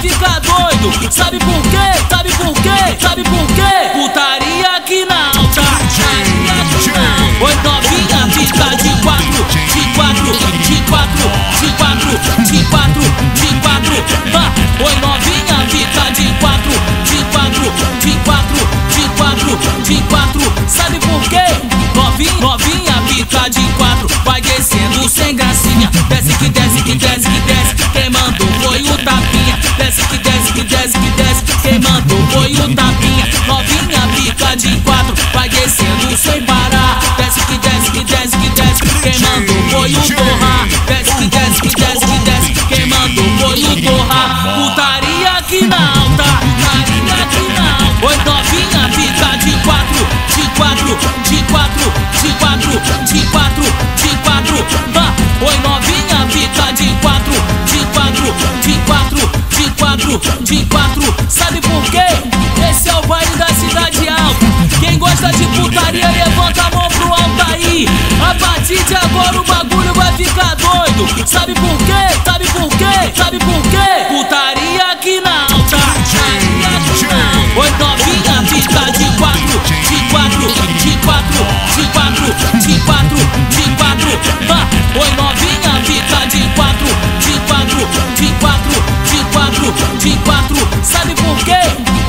ficar doido. Sabe por quê? Sabe por quê? Sabe por quê? Putaria aqui na alta, putaria aqui na alta. Oi novinha, fica de quatro, de quatro, de quatro, de quatro, de quatro, de quatro. Oi novinha, fica de quatro, de quatro, de quatro, de quatro, de quatro. Sabe por quê? Novinha, fica de quatro. Vai descendo sem gracinha. Desce que desce, que desce, que desce. Quem mandou foi o tapinha. Desce que desce, que desce, que desce. Quem mandou foi o tapinha. Novinha, fica de quatro. Vai descendo sem parar. Desce que desce, que desce, que desce. Quem mandou foi o torra. Desce que desce, que desce, que desce. Quem mandou foi o torra. Putaria aqui na alta, putaria aqui na alta. Oi novinha, fica de quatro, de quatro, de quatro, de quatro, de quatro, de quatro. Oi novinha, fica de quatro, de quatro, de quatro, de quatro, de quatro. Sabe por quê? Esse é o baile da Cidade Alta. Quem gosta de putaria levanta a mão pro alto aí. A partir de agora o bagulho vai ficar doido. Sabe por quê? Sabe por quê? Sabe por quê? Putaria aqui na alta, putaria aqui na alta. Oi novinha, fica de quatro, de quatro, de quatro, de quatro, de quatro, de quatro. Oi novinha, fica de quatro, de quatro, de quatro, de quatro, de quatro. Sabe por quê?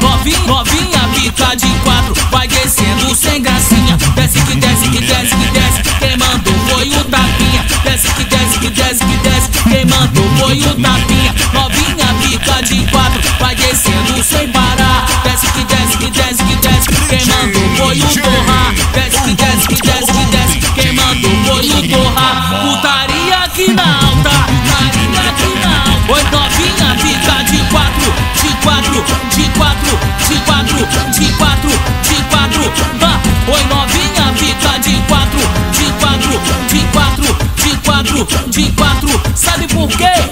Novinha, fica de quatro. Vai descendo sem gracinha. Desce que desce, que desce, que desce. Quem mandou foi o tapinha. Desce que desce, que desce, que desce. Quem mandou foi o tapinha. Novinha, fica de quatro. Vai descendo sem parar. Desce que desce, que desce, que desce. Quem mandou foi o torra. Desce que desce, que desce, que desce. Quem mandou foi o torra. Putaria aqui na alta, putaria aqui na alta. Oi novinha, fica de quatro, de quatro, de quatro, de quatro, de quatro, de quatro. Oi novinha, fica de quatro, de quatro, de quatro, de quatro, de quatro. Sabe por quê?